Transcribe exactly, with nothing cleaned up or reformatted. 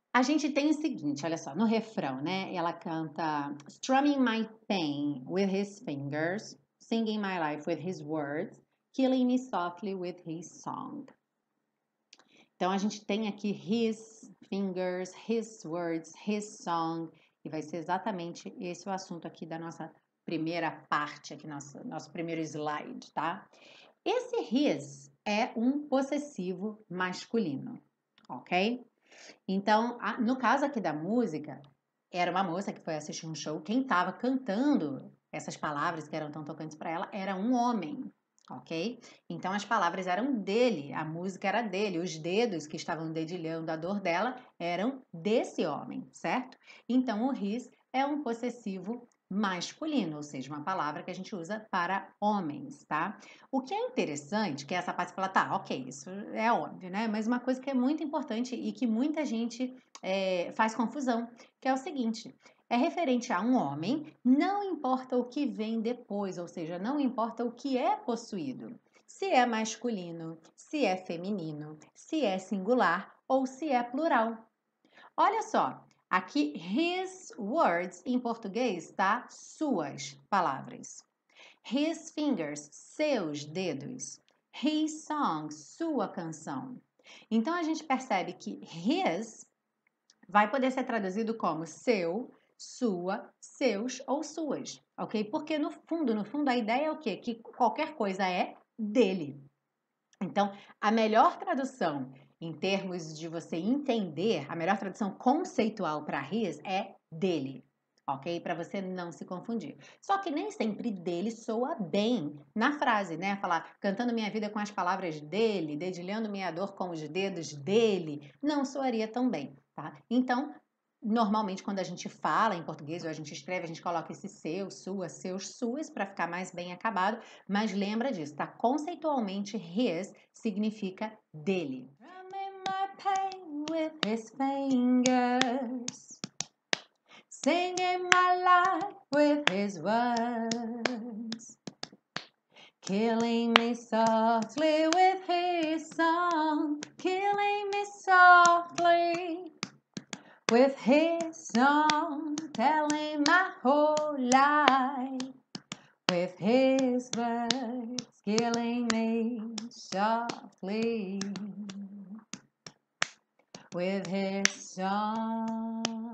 A gente tem o seguinte, olha só, no refrão, né? Ela canta Strumming my pain with his fingers, singing my life with his words, killing me softly with his song. Então a gente tem aqui his fingers, his words, his song, e vai ser exatamente esse o assunto aqui da nossa primeira parte, aqui nosso, nosso primeiro slide, tá? Esse his é um possessivo masculino, ok? Então, a- no caso aqui da música, era uma moça que foi assistir um show, quem estava cantando essas palavras que eram tão tocantes para ela era um homem, ok? Então as palavras eram dele, a música era dele, os dedos que estavam dedilhando a dor dela eram desse homem, certo? Então o his é um possessivo masculino, ou seja, uma palavra que a gente usa para homens, tá? O que é interessante, que essa parte fala, tá, ok, isso é óbvio, né? Mas uma coisa que é muito importante e que muita gente é, faz confusão, que é o seguinte: é referente a um homem, não importa o que vem depois, ou seja, não importa o que é possuído. Se é masculino, se é feminino, se é singular ou se é plural. Olha só, aqui his words em português tá suas palavras. His fingers, seus dedos. His song, sua canção. Então a gente percebe que his vai poder ser traduzido como seu, sua, seus ou suas, ok? Porque no fundo, no fundo, a ideia é o quê? Que qualquer coisa é dele. Então, a melhor tradução em termos de você entender, a melhor tradução conceitual para his é dele, ok? Para você não se confundir. Só que nem sempre dele soa bem na frase, né? Falar cantando minha vida com as palavras dele, dedilhando minha dor com os dedos dele, não soaria tão bem, tá? Então, normalmente, quando a gente fala em português ou a gente escreve, a gente coloca esse seu, sua, seus, suas para ficar mais bem acabado, mas lembra disso, tá? Conceitualmente, his significa dele. Drumming my pain with his fingers, singing my life with his words, killing me softly with his song, killing me softly with his song, telling my whole life with his words, killing me softly with his song.